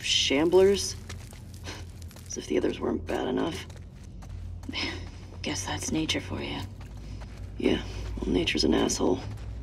shamblers? As if the others weren't bad enough. Guess that's nature for you. Yeah, well, nature's an asshole.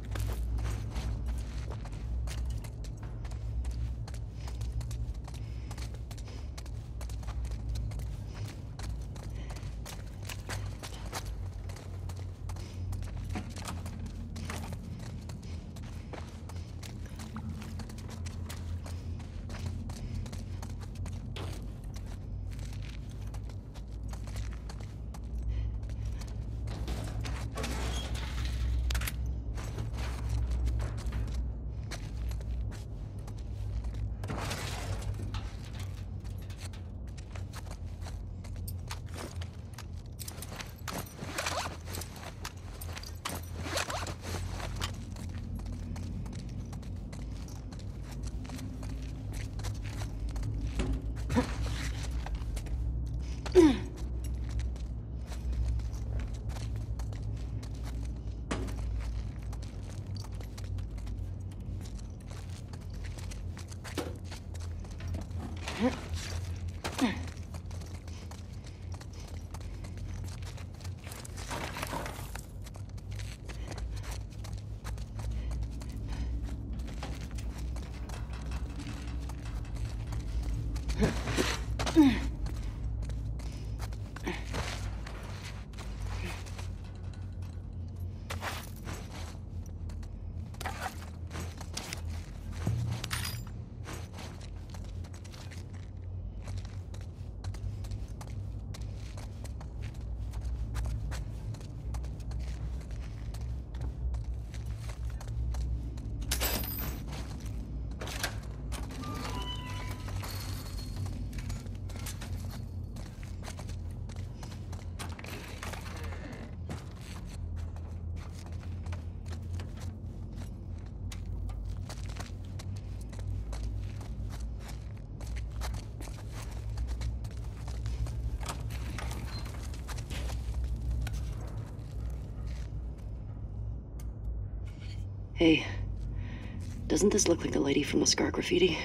Hey, doesn't this look like the lady from the scar graffiti?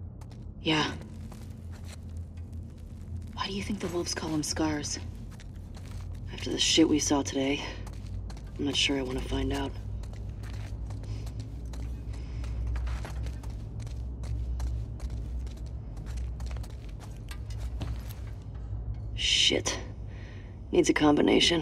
Yeah. Why do you think the wolves call them scars? After the shit we saw today, I'm not sure I want to find out. Shit. Needs a combination.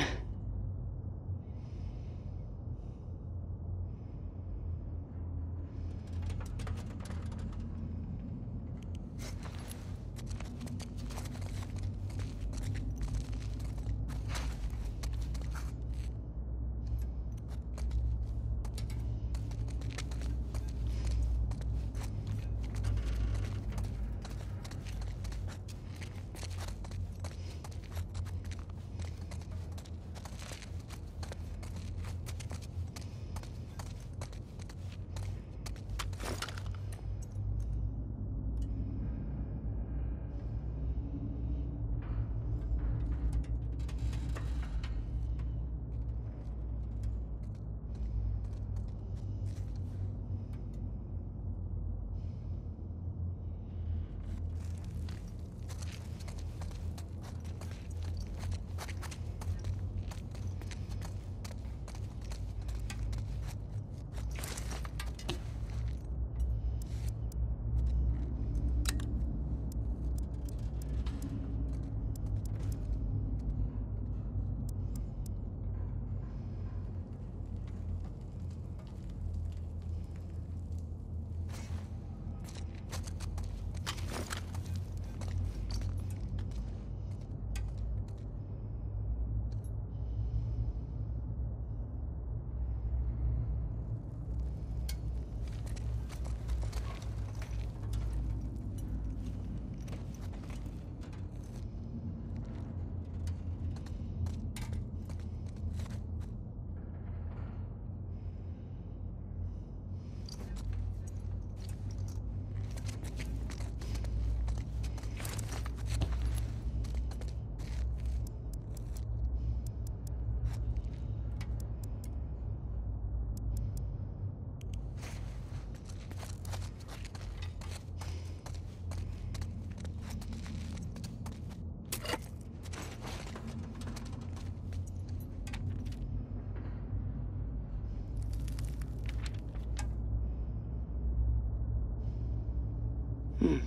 Hmm.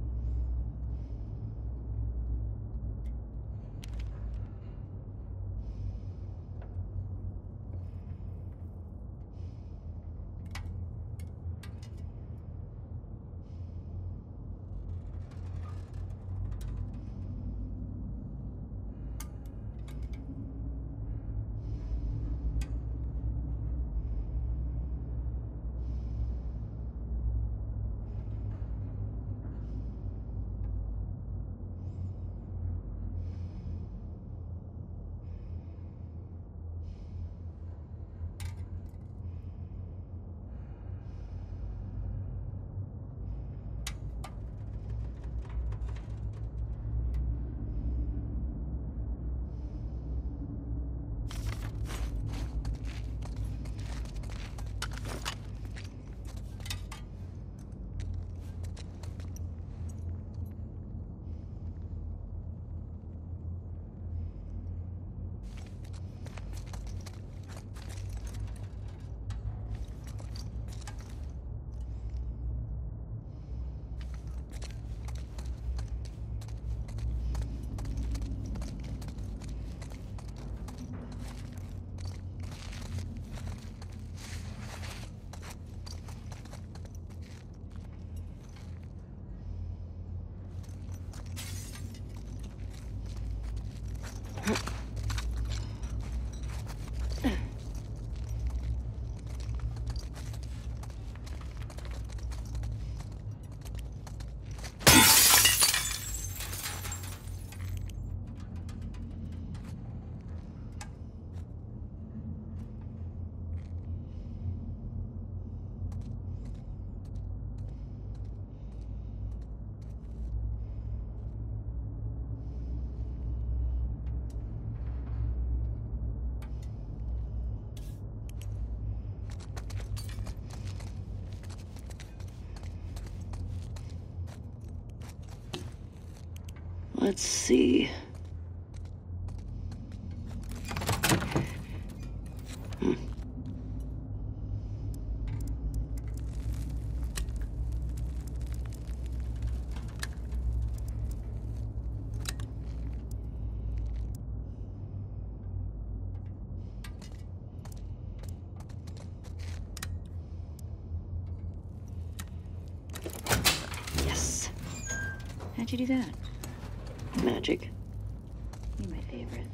Let's see. Yes. How'd you do that? Magic. You're my favorite.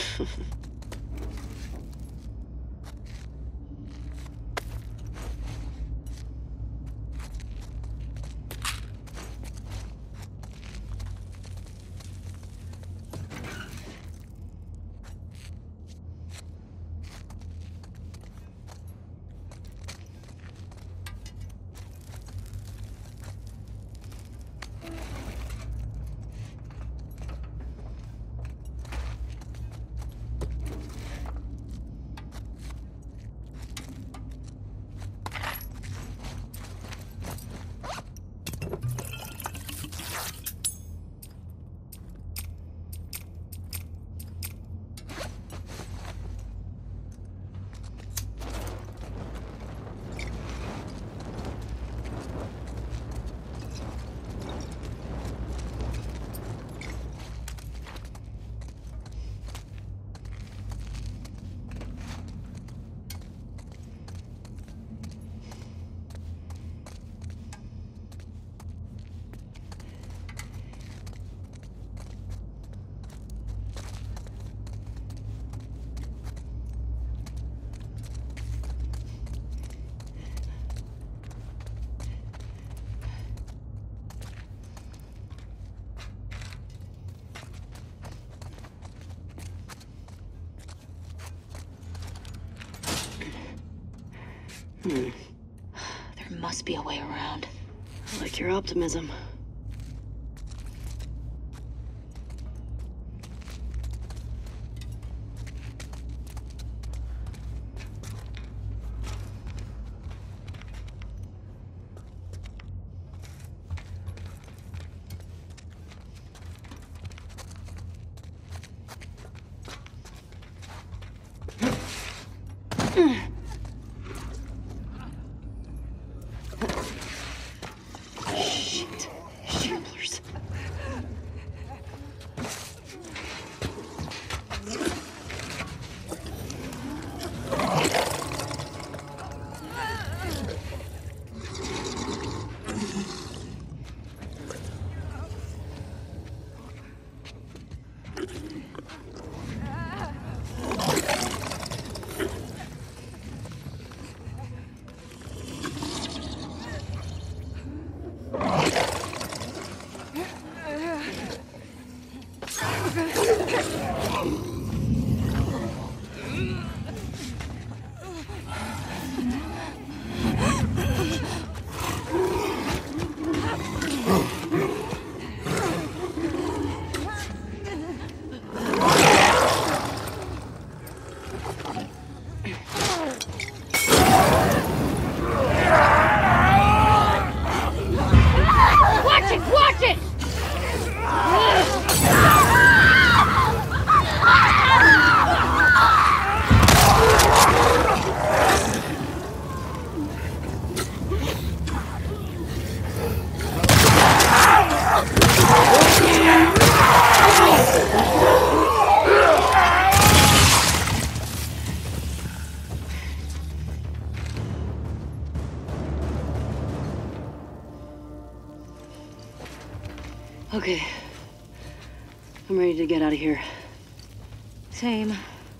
There must be a way around. I like your optimism. Shit. Okay. I'm ready to get out of here. Same.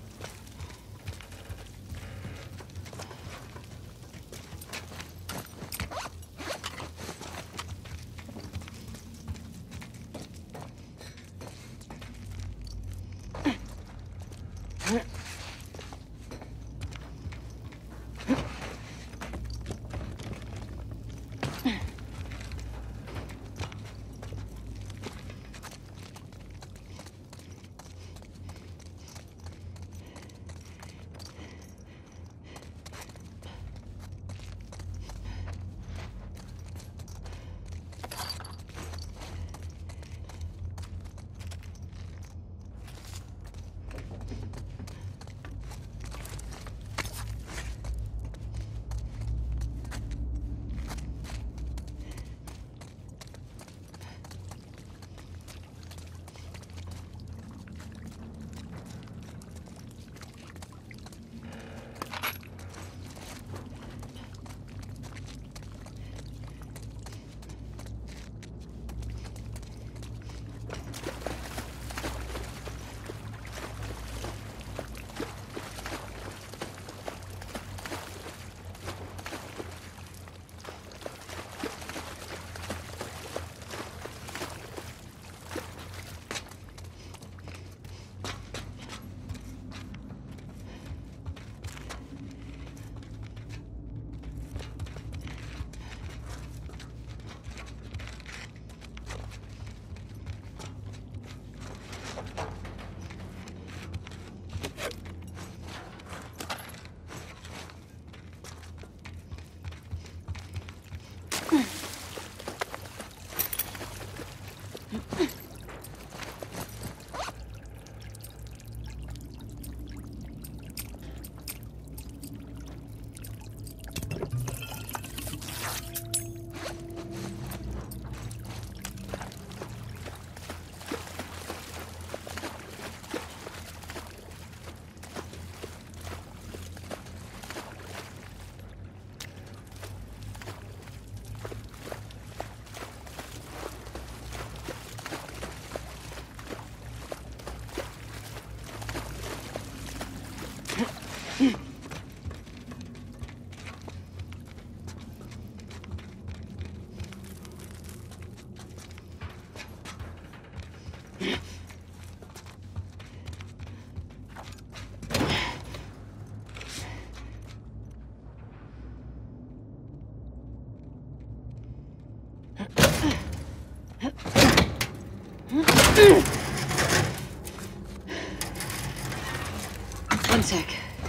One sec.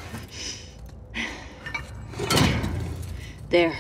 There.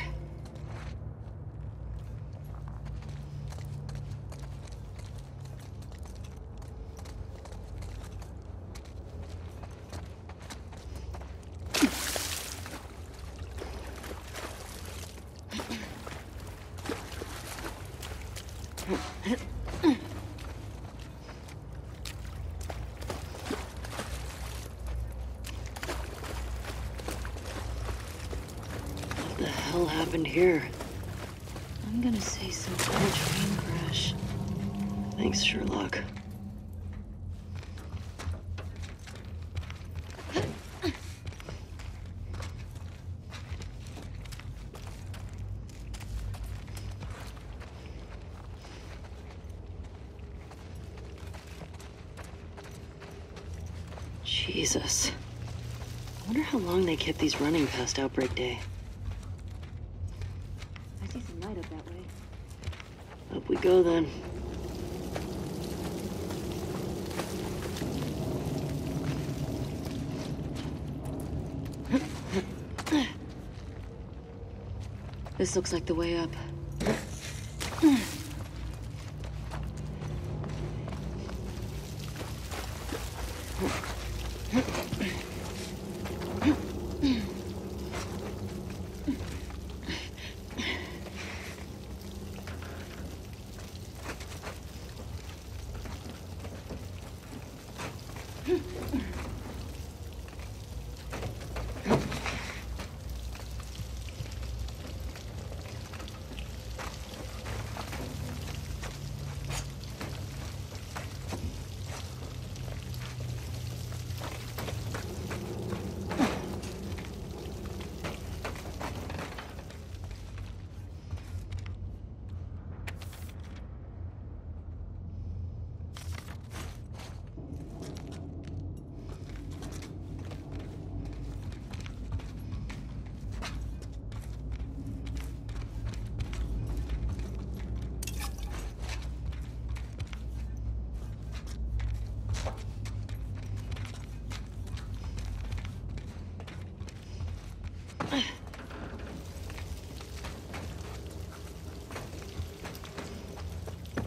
What the hell happened here? I'm gonna say some kind of train crash. Thanks, Sherlock. Jesus. I wonder how long they kept these running past Outbreak Day. I see some light up that way. Up we go then. This looks like the way up.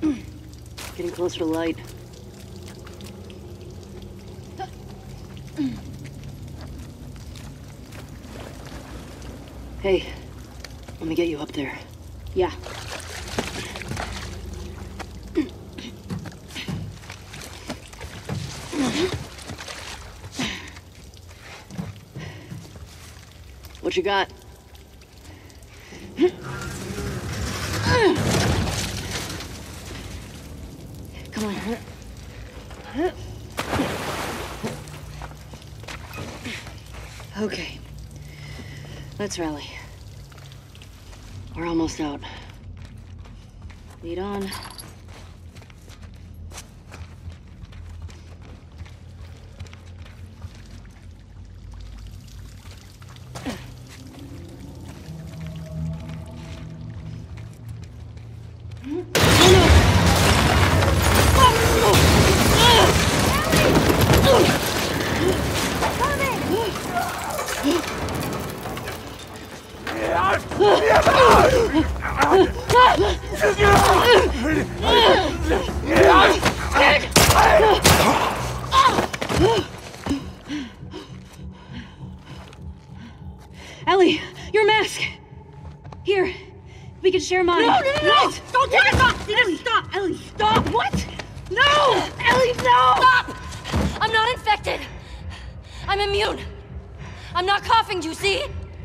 Getting closer to light. Hey, let me get you up there. Yeah. What you got? Come on. Okay. Let's rally. We're almost out. Lead on. Ellie, your mask! Here, we can share mine. No! What? Don't take it! Stop! Ellie, stop! Ellie, stop! What? No! Ellie, no! Stop! I'm not infected. I'm immune. I'm not coughing, do you see?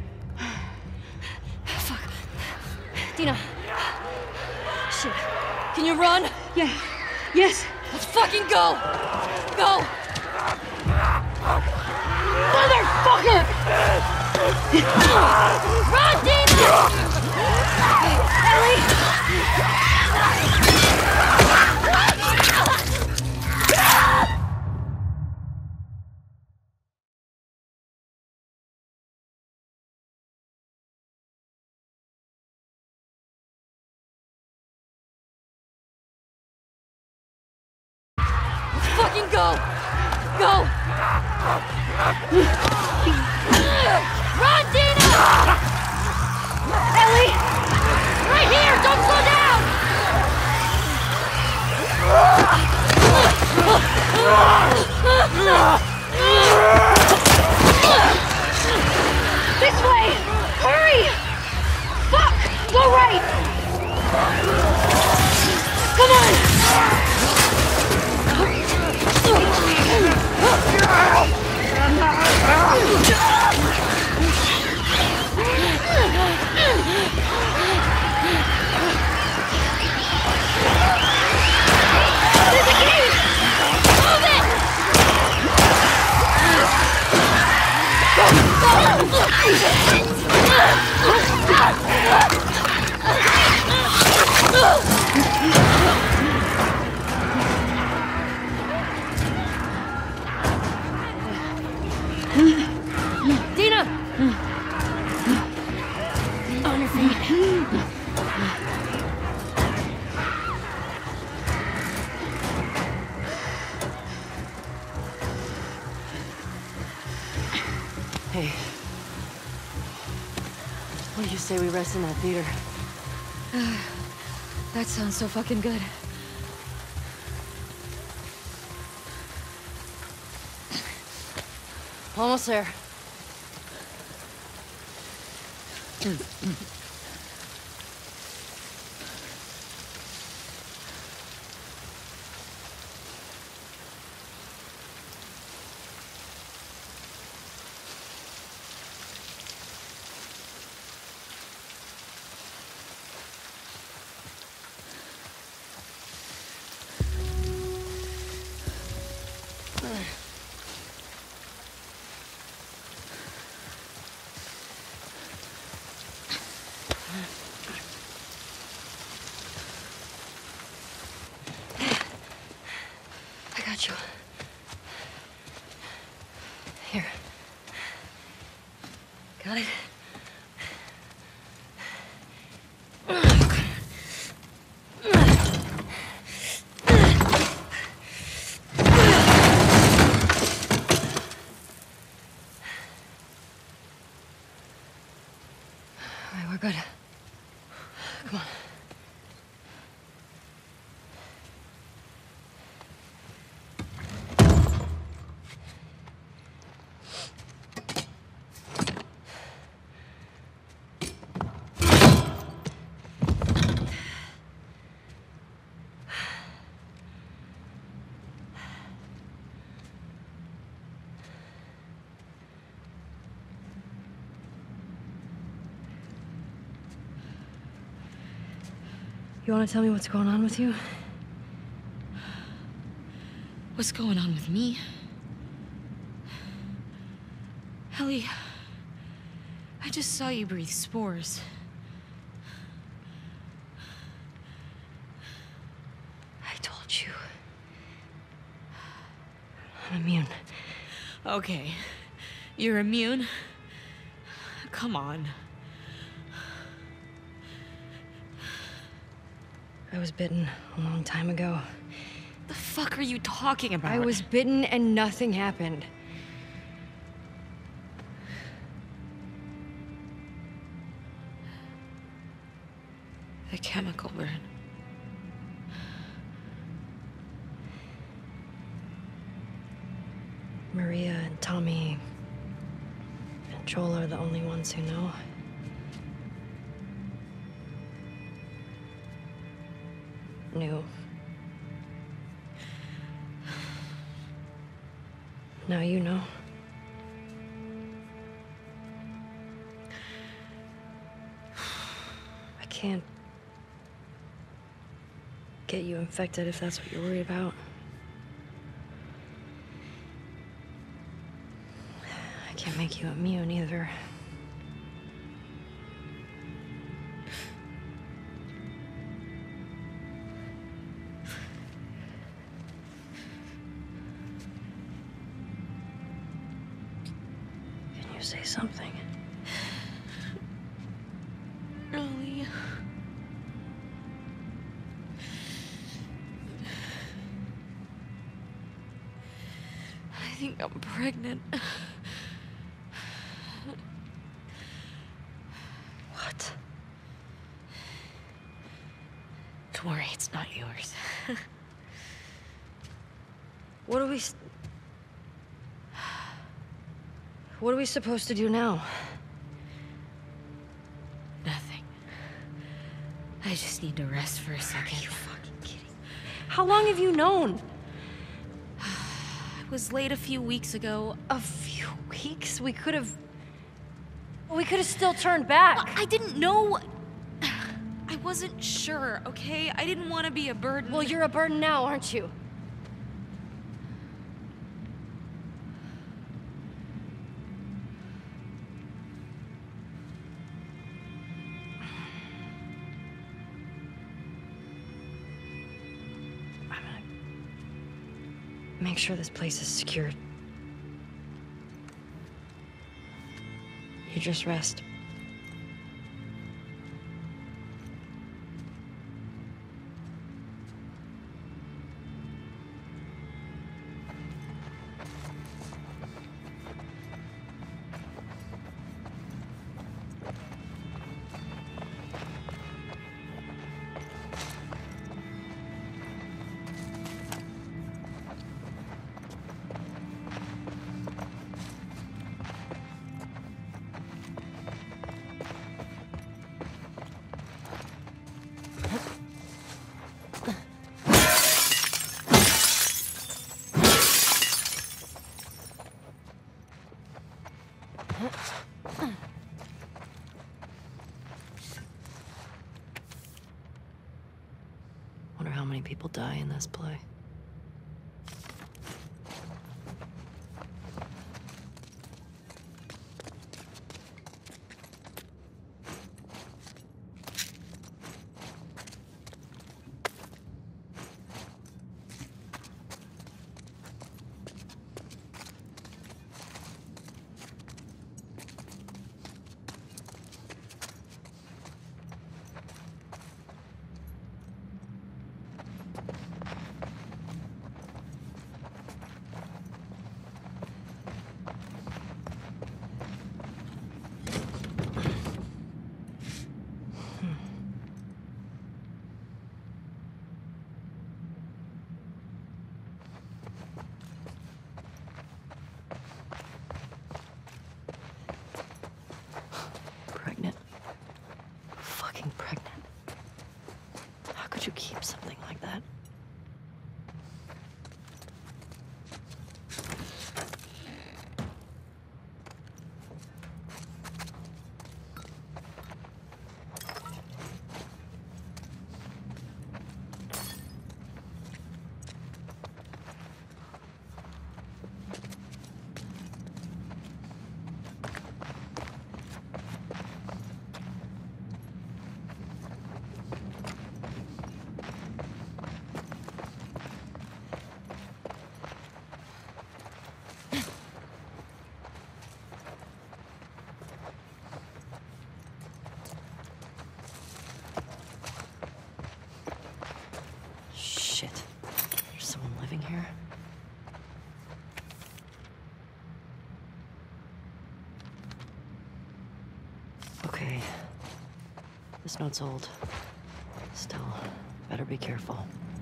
Fuck. Dina. Shit. Can you run? Yeah. Yes. Let's fucking go! Go! Motherfucker! Run, Dina! Ellie! Let's fucking go! Go! Run, Dina! Ellie! Right here! Don't slow down! This way! Hurry! Fuck! Go right! Come on! Dina! On your feet. Hey. What do you say we rest in that theater? That sounds so fucking good. Almost there. I got you. Here. Got it? All right, we're good. Come on. You want to tell me what's going on with you? What's going on with me? Ellie, I just saw you breathe spores. I told you. I'm immune. Okay, you're immune? Come on. I was bitten a long time ago. The fuck are you talking about? I was bitten and nothing happened. The chemical burn. Maria and Tommy and Joel are the only ones who know. Knew. Now you know. I can't get you infected if that's what you're worried about. I can't make you immune either. Can you say something? Ellie. I think I'm pregnant. What? Don't worry, it's not yours. What are we supposed to do now? Nothing. I just need to rest for a second. Are you fucking kidding? How long have you known? I was late a few weeks ago. A few weeks? We could have still turned back. I didn't know. I wasn't sure, okay? I didn't want to be a burden. Well, you're a burden now, aren't you? I'm gonna make sure this place is secured. You just rest. Wonder how many people die in this play. Pregnant. Fucking pregnant. How could you keep something like that? living here? Okay. This note's old. Still, better be careful.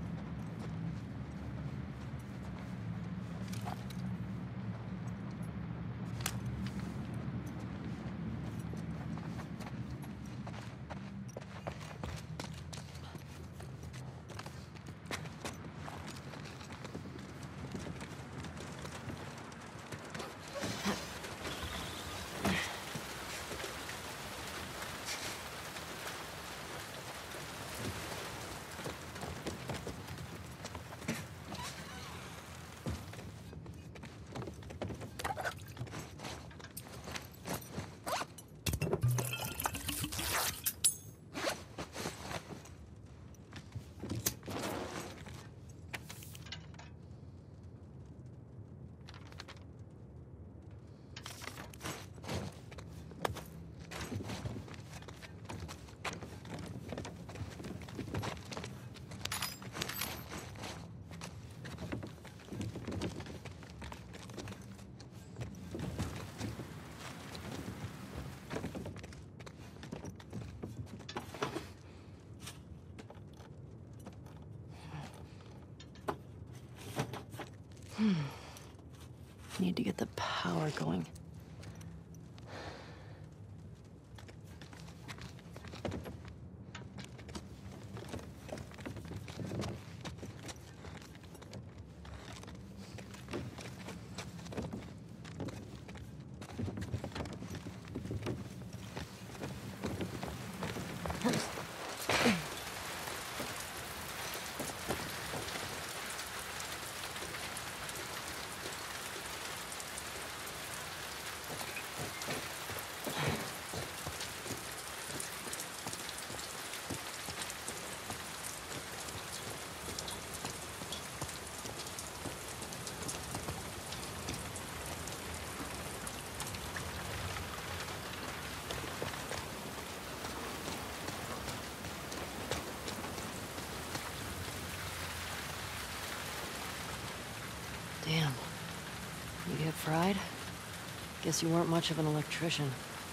Need to get the power going. Damn. You get fried? Guess you weren't much of an electrician.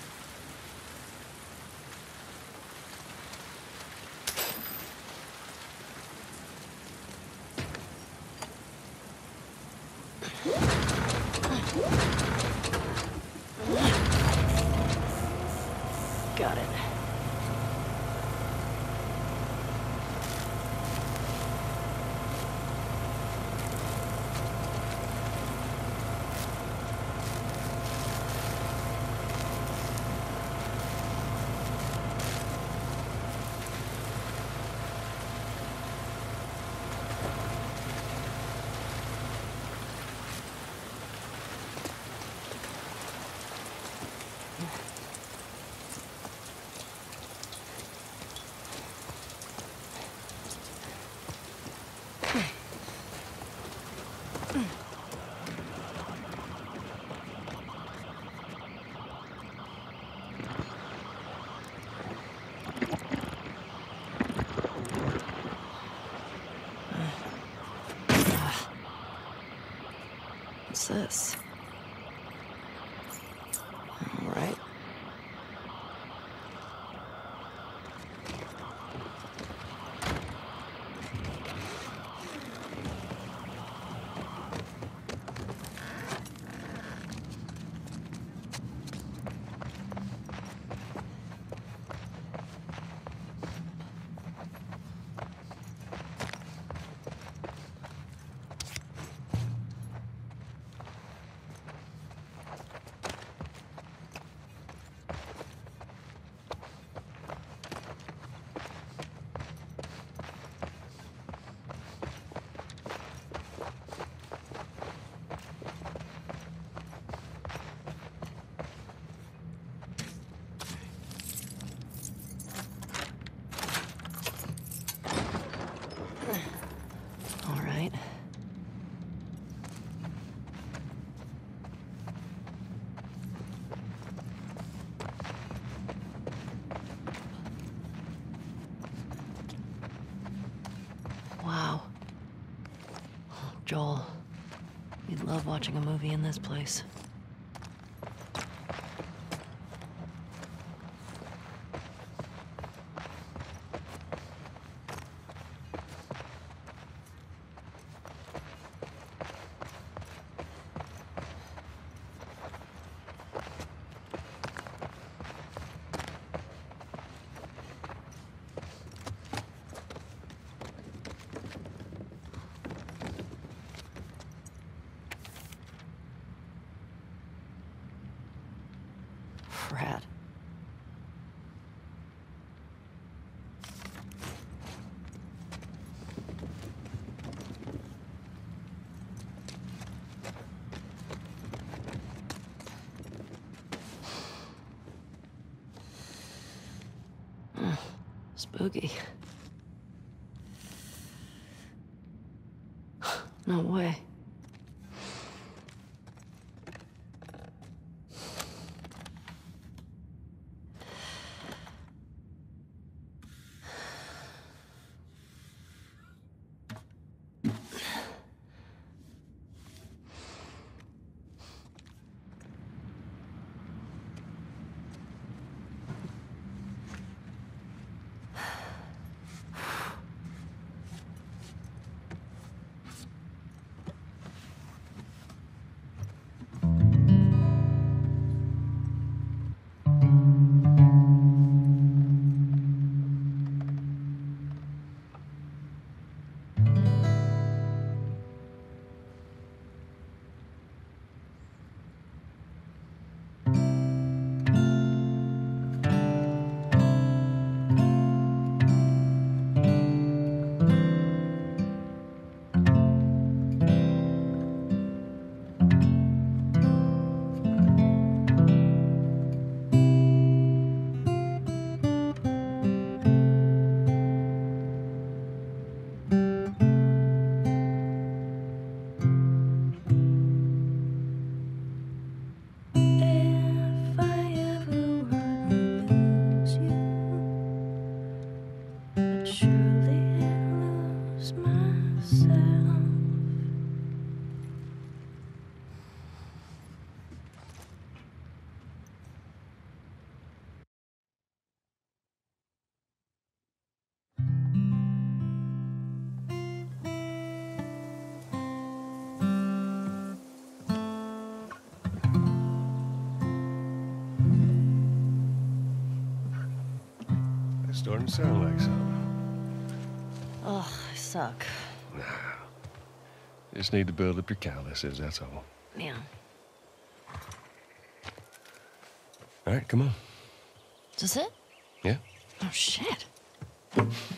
Got it. What's this? All right. Joel. You'd love watching a movie in this place. Rat. Spooky. No way. Starting to sound like something. Ugh, I suck. Nah. Just need to build up your calluses, that's all. Yeah. All right, come on. Is this it? Yeah. Oh, shit.